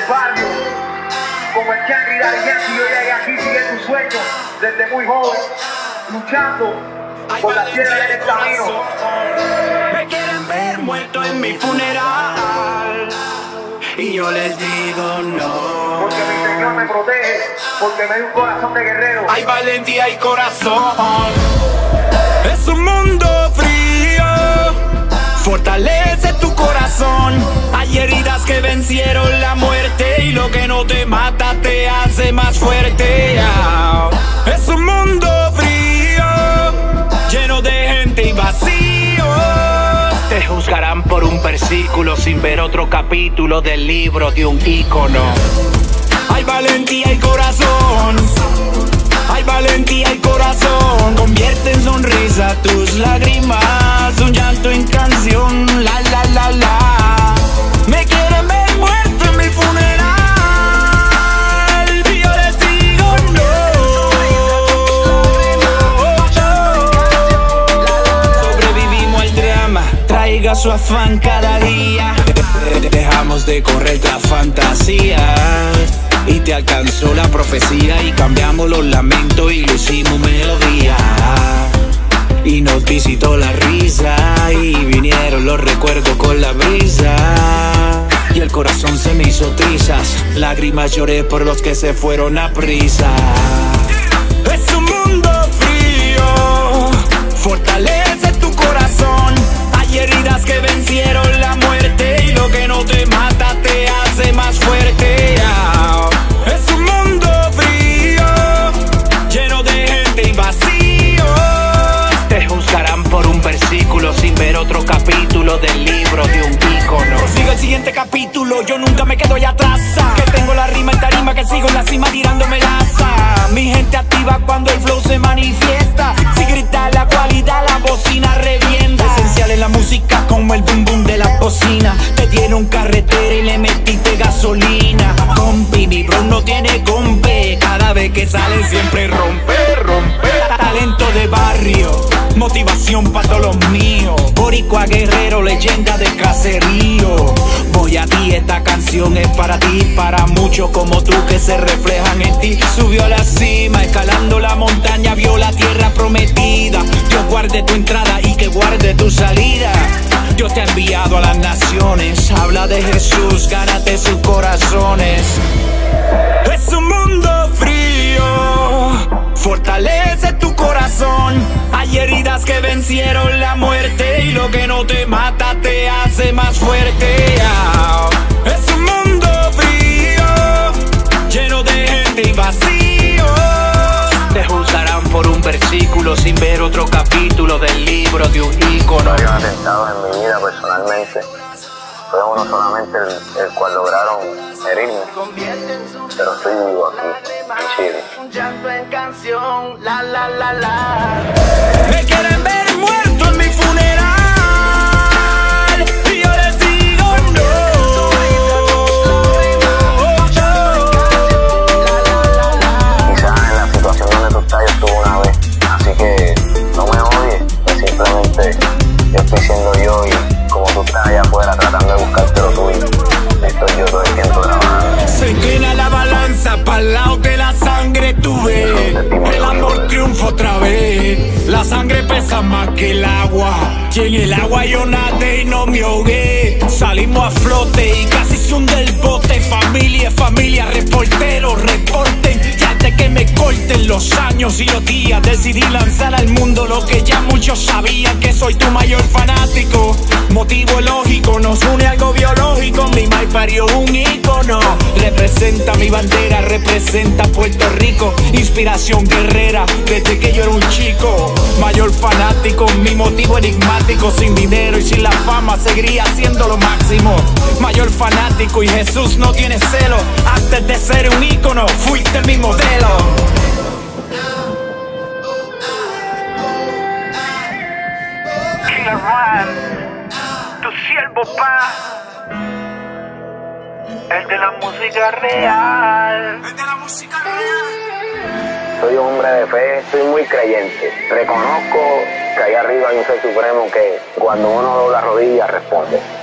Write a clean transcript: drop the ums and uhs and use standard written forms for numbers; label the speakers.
Speaker 1: barrio, como el Changri Daddy Yankee, yo llegué aquí siguiendo un sueño desde muy joven, luchando por la tierra y el camino.
Speaker 2: Me quieren ver muerto en mi funeral y yo les digo no,
Speaker 1: porque mi Señor me protege, porque me dio un corazón de guerrero.
Speaker 2: hay valentía y corazón. Es un mundo frío, fortalece tu corazón. Hay heridas que vencieron la muerte y lo que no te mata te hace más fuerte. Es un mundo frío, lleno de gente y vacío. Te juzgarán por un versículo sin ver otro capítulo del libro de un ícono. Hay valentía y corazón, hay valentía y corazón. Convierte en sonrisa tus lágrimas, un llanto en canción. La la la la. Me quieren ver muerto en mi funeral y yo les digo no. Sobrevivimos al drama, traiga su afán cada día. Dejamos de correr tras fantasías y te alcanzó la profecía y cambiamos los lamentos y lo hicimos melodía. Y nos visitó la risa y vinieron los recuerdos con la brisa. Y el corazón se me hizo trizas, lágrimas lloré por los que se fueron a prisa. Es un mundo frío, fortalece tu corazón. Hay heridas que vencieron la muerte y lo que no te mata te hace más fuerte. Es un mundo frío, lleno de gente y vacío. Te juzgarán por un versículo sin ver otro capítulo del libro de un ícono. Sigo el siguiente capítulo, yo nunca me quedo allá atrás. Que tengo la rima en tarima, que sigo en la cima tirándome laza. Mi gente activa cuando el flow se manifiesta. Si grita la cualidad, la bocina revienta. Esencial en la música como el boom boom de la bocina. Te dieron carretera y le metiste gasolina. Compi, mi bro no tiene compe. Cada vez que sale siempre rompe, rompe. Talento de barrio, motivación para todos los míos. Boricua guerrero, leyenda de caserío. Voy a ti, esta canción es para ti, para muchos como tú que se reflejan en ti. Subió a la cima, escalando la montaña, vio la tierra prometida. Dios guarde tu entrada y que guarde tu salida. Dios te ha enviado a las naciones, habla de Jesús, gánate sus corazones. Es un mundo frío, fortalece tu corazón. Hay heridas que vencieron la muerte y lo que no te mata te hace más fuerte. Es un mundo frío, lleno de gente y vacío. Te juzgarán por un versículo sin ver otro capítulo del libro de un ícono.
Speaker 3: Varios atentados en mi vida personalmente. Fue uno solamente el cual lograron herirme, pero estoy vivo aquí, en Chile.
Speaker 2: Un llanto en canción, la la la la. Me quieren ver muerto en mi funeral y yo les digo no.
Speaker 3: Quizás en la situación donde tú estás yo estuve una vez, así que no me odies, que simplemente yo estoy siendo yo y como tú estás allá afuera tratando de buscarte lo tuyo, estoy yo todo el tiempo trabajando.
Speaker 2: Se inclina la balanza para el lado de la sangre, tú ves. El amor triunfa otra vez. La sangre pesa más que el agua. Y en el agua yo nadé y no me ahogué. Salimos a flote y casi se hunde el bote. Familia, familia, reporteros, reporten. Y antes que me corten los años y los días, decidí lanzar al mundo lo que ya muchos sabían, que soy tu mayor fanático. Motivo lógico, nos une algo biológico. Mi mai parió un ícono. Representa mi bandera, representa Puerto Rico. Inspiración guerrera, desde que yo era un chico. Mayor fanático, mi motivo enigmático. Sin dinero y sin la fama, seguiría siendo lo máximo. Mayor fanático y Jesús no tiene celo. Antes de ser un ícono, fuiste mi modelo.
Speaker 1: Killer Rap, tu siervo pa, el de la música real.
Speaker 2: El de la música real.
Speaker 3: Soy un hombre de fe, soy muy creyente. Reconozco que ahí arriba hay un ser supremo que cuando uno dobla rodillas responde.